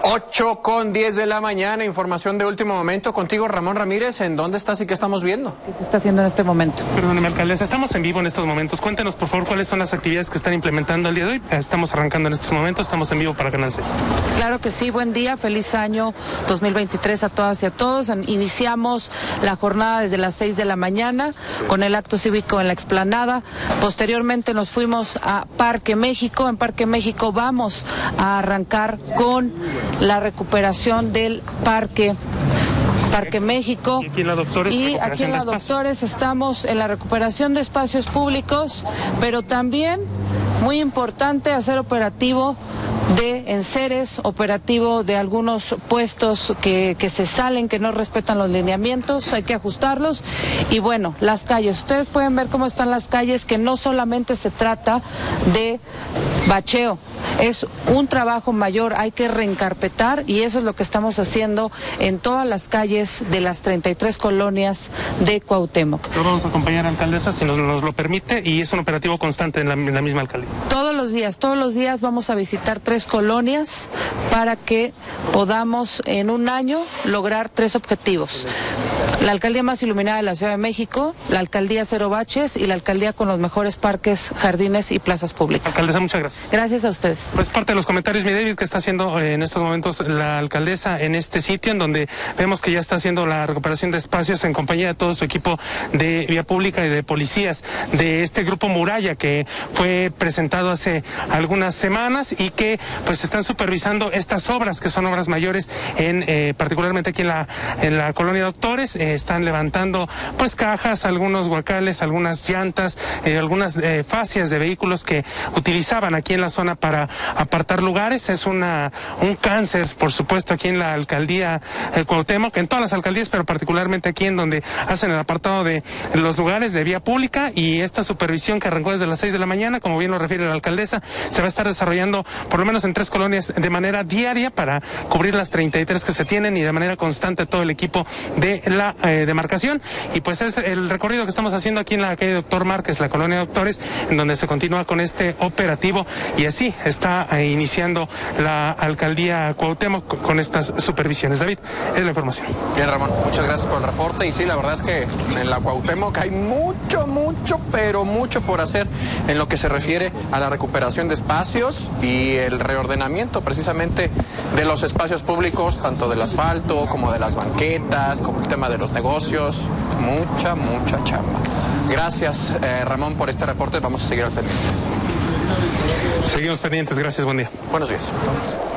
8:10 de la mañana, información de último momento. Contigo, Ramón Ramírez, ¿en dónde estás y qué estamos viendo? ¿Qué se está haciendo en este momento? Perdóneme, alcaldesa, estamos en vivo en estos momentos. Cuéntenos, por favor, cuáles son las actividades que están implementando el día de hoy. Estamos arrancando en estos momentos, estamos en vivo para Canal 6. Claro que sí, buen día, feliz año 2023 a todas y a todos. Iniciamos la jornada desde las 6 de la mañana con el acto cívico en la explanada. Posteriormente nos fuimos a Parque México. En Parque México vamos a arrancar con la recuperación del Parque México. Y aquí en la Doctores, y aquí en la Doctores estamos en la recuperación de espacios públicos, pero también, muy importante, hacer operativo de enseres, operativo de algunos puestos que se salen, que no respetan los lineamientos, hay que ajustarlos. Y bueno, las calles, ustedes pueden ver cómo están las calles, que no solamente se trata de bacheo, es un trabajo mayor, hay que reencarpetar, y eso es lo que estamos haciendo en todas las calles de las 33 colonias de Cuauhtémoc. Lo vamos a acompañar, alcaldesa, si nos lo permite, y es un operativo constante en la misma alcaldía. Todos los días vamos a visitar 3 colonias para que podamos en un año lograr 3 objetivos. La alcaldía más iluminada de la Ciudad de México, la alcaldía cero baches y la alcaldía con los mejores parques, jardines y plazas públicas. Alcaldesa, muchas gracias. Gracias a ustedes. Pues parte de los comentarios, mi David, que está haciendo en estos momentos la alcaldesa en este sitio, en donde vemos que ya está haciendo la recuperación de espacios en compañía de todo su equipo de vía pública y de policías, de este grupo Muralla que fue presentado hace algunas semanas y que pues están supervisando estas obras, que son obras mayores, particularmente aquí en la colonia Doctores. Están levantando pues cajas, algunos guacales, algunas llantas, algunas fascias de vehículos que utilizaban aquí en la zona para apartar lugares. Es un cáncer, por supuesto, aquí en la alcaldía Cuauhtémoc, en todas las alcaldías, pero particularmente aquí en donde hacen el apartado de los lugares de vía pública. Y esta supervisión que arrancó desde las 6 de la mañana, como bien lo refiere la alcaldesa, se va a estar desarrollando por lo menos en 3 colonias de manera diaria para cubrir las 33 que se tienen, y de manera constante todo el equipo de la demarcación. Y pues es el recorrido que estamos haciendo aquí en la calle Doctor Márquez, la colonia Doctores, en donde se continúa con este operativo, y así está iniciando la alcaldía Cuauhtémoc con estas supervisiones. David, es la información. Bien, Ramón, muchas gracias por el reporte. Y sí, la verdad es que en la Cuauhtémoc hay mucho, pero mucho por hacer en lo que se refiere a la recuperación de espacios y el reordenamiento precisamente de los espacios públicos, tanto del asfalto como de las banquetas, como el tema de los negocios. Mucha chamba. Gracias, Ramón, por este reporte. Vamos a seguir al pendientes. Seguimos pendientes. Gracias, buen día. Buenos días.